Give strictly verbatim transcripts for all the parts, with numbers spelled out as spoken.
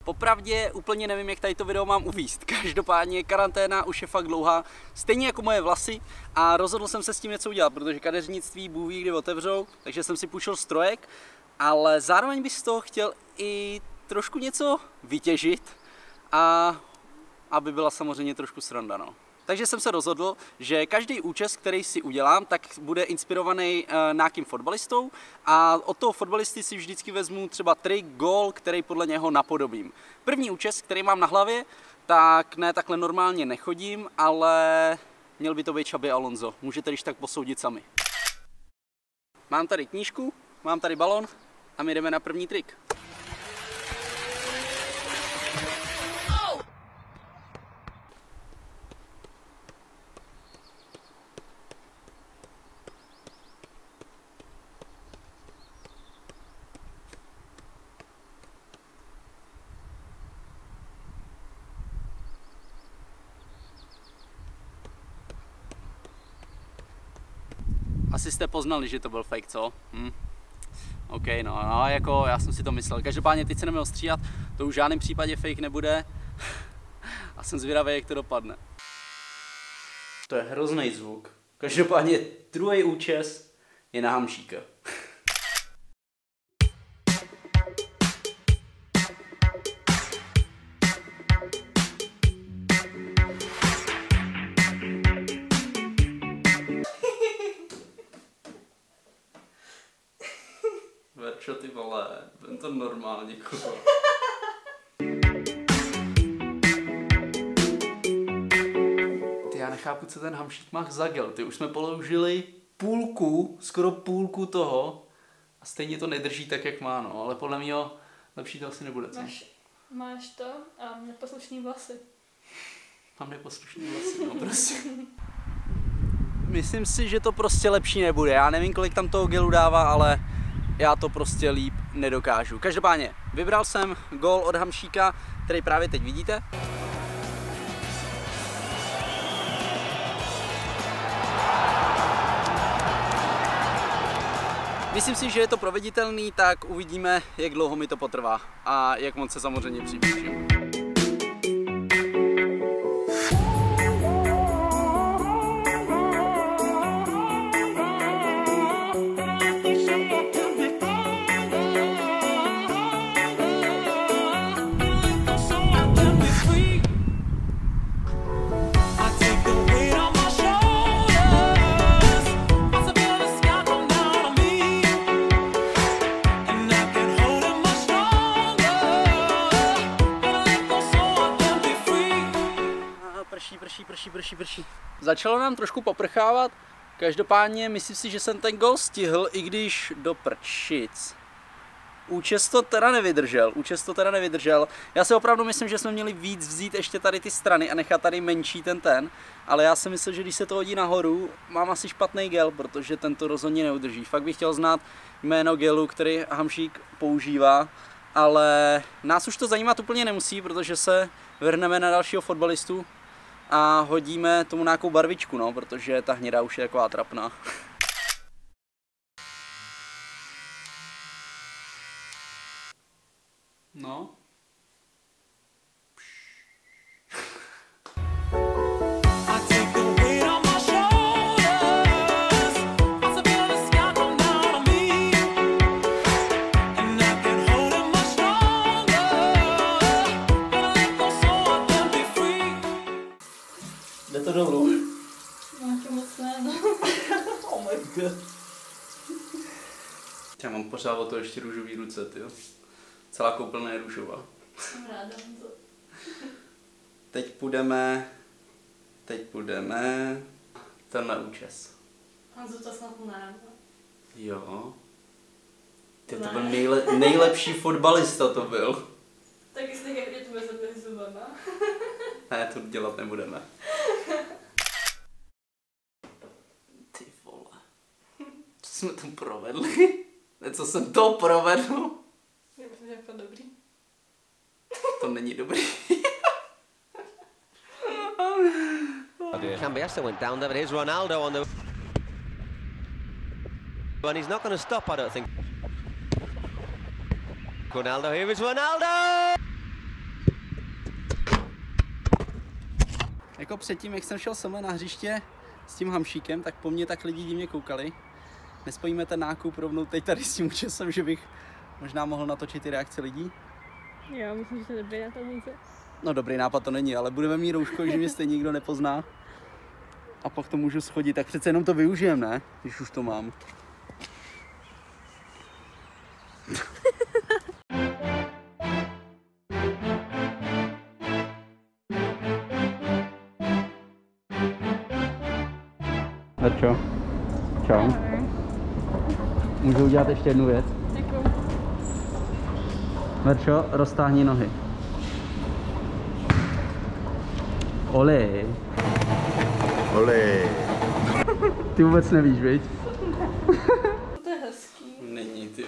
Popravdě úplně nevím, jak tady to video mám uvést. Každopádně karanténa už je fakt dlouhá, stejně jako moje vlasy, a rozhodl jsem se s tím něco udělat, protože kadeřnictví Bůh ví, kdy otevřou, takže jsem si půjčil strojek, ale zároveň bych z toho chtěl i trošku něco vytěžit a aby byla samozřejmě trošku sranda, no. Takže jsem se rozhodl, že každý účes, který si udělám, tak bude inspirovaný e, nějakým fotbalistou a od toho fotbalisty si vždycky vezmu třeba trik, gól, který podle něho napodobím. První účes, který mám na hlavě, tak ne takhle normálně nechodím, ale měl by to být Xabi Alonso. Můžete když tak posoudit sami. Mám tady knížku, mám tady balon a my jdeme na první trik. Asi jste poznali, že to byl fake, co? Hm. OK, no, no, jako já jsem si to myslel. Každopádně teď se neměl stříhat, to už v žádném případě fake nebude. A jsem zvědavý, jak to dopadne. To je hrozný zvuk. Každopádně druhý účes je na Hamšíka. Verčo, ty vole, jen to normálně, kurva. Ty, já nechápu, co ten Hamšík má za gel. Ty, už jsme položili půlku, skoro půlku toho a stejně to nedrží tak, jak má, no. Ale podle mě lepší to asi nebude, co? Máš, máš to a neposlušný vlasy. Mám neposlušný vlasy, no prostě. Myslím si, že to prostě lepší nebude. Já nevím, kolik tam toho gelu dává, ale já to prostě líp nedokážu. Každopádně vybral jsem gól od Hamšíka, který právě teď vidíte. Myslím si, že je to proveditelný, tak uvidíme, jak dlouho mi to potrvá a jak moc se samozřejmě přiblížím. Prší, prší, prší, prší, prší. Začalo nám trošku poprchávat, každopádně myslím si, že jsem ten gol stihl, i když do prčic. Účes to teda nevydržel, účes to teda nevydržel. Já si opravdu myslím, že jsme měli víc vzít ještě tady ty strany a nechat tady menší ten ten, ale já si myslím, že když se to hodí nahoru, mám asi špatný gel, protože ten to rozhodně neudrží. Fakt bych chtěl znát jméno gelu, který Hamšík používá, ale nás už to zajímat úplně nemusí, protože se vrhneme na dalšího fotbalistu a hodíme tomu nějakou barvičku, no, protože ta hnědá už je taková trapná. No. Jde to dolů. Máte moc ne, no. Oh my god. Já mám pořád o to ještě růžový ruce, tyjo. Celá koupelna je růžová. Jsem ráda to. Teď půjdeme, teď půjdeme tenhle účes. Hanzo, to snad ne. Jo. Ty, to Ne. byl nejle, nejlepší fotbalista to byl. Tak jestli jak to bude zabít zubama. Ne, to dělat nebudeme. Ty vole. Co jsme tam provedli? Ne, co jsem to provedl? Já myslím, že je to dobrý. To není dobrý. Cambiasso went down there, but here's Ronaldo on the... And he's not going to stop, I don't think. Ronaldo, here is Ronaldo! Jako předtím, jak jsem šel semhle na hřiště s tím hamšíkem, tak po mně tak lidi divně koukali. Nespojíme ten nákup rovnou teď tady s tím účesem, že bych možná mohl natočit ty reakce lidí? Jo, myslím, že to je dobrý nápad. No dobrý nápad to není, ale budeme mít rouško, že mě stejně nikdo nepozná. A pak to můžu schodit, tak přece jenom to využijem, ne? Když už to mám. Verčo, čau. Můžu udělat ještě jednu věc? Děkuju. Verčo, roztáhni nohy. Oli. Oli. Ty vůbec nevíš, viď? To je hezký. Není, ty.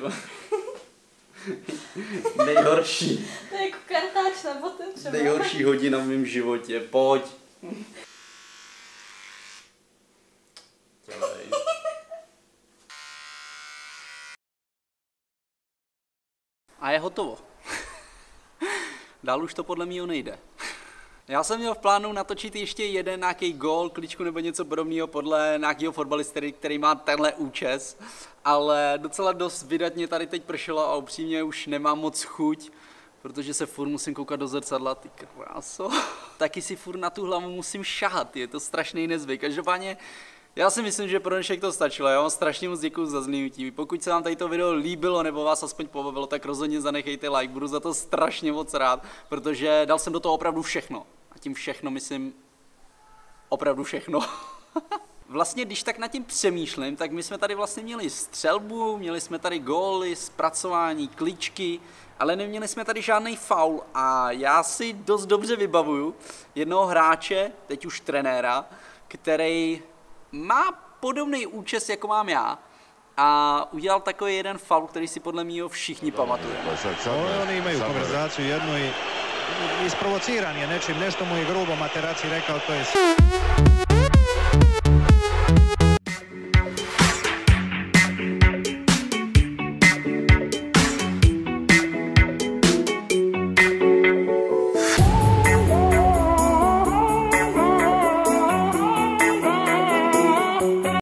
Nejhorší. To je jako kartáč na boty třeba. Nejhorší hodina v mém životě, pojď. A je hotovo. Dál už to podle mého nejde. Já jsem měl v plánu natočit ještě jeden nějaký gól, kličku nebo něco podobného podle nějakého fotbalisty, který má tenhle účes, ale docela dost vydatně tady teď pršelo a upřímně už nemám moc chuť, protože se furt musím koukat do zrcadla, ty kráso. Taky si furt na tu hlavu musím šahat, je to strašný nezvyk. Každopádně já si myslím, že pro dnešek to stačilo. Já vám strašně moc děkuji za zhlédnutí. Pokud se vám tady to video líbilo nebo vás aspoň pobavilo, tak rozhodně zanechejte like. Budu za to strašně moc rád, protože dal jsem do toho opravdu všechno. A tím všechno myslím opravdu všechno. Vlastně, když tak nad tím přemýšlím, tak my jsme tady vlastně měli střelbu, měli jsme tady góly, zpracování, kličky, ale neměli jsme tady žádný faul. A já si dost dobře vybavuju jednoho hráče, teď už trenéra, který má podobný účes, jako mám já, a udělal takový jeden faul, který si podle mýho všichni pamatujeme. Oni imaju konverzaciju jednu i isprovociran je nečim, nešto mu je grubo Materazzi rekao, to je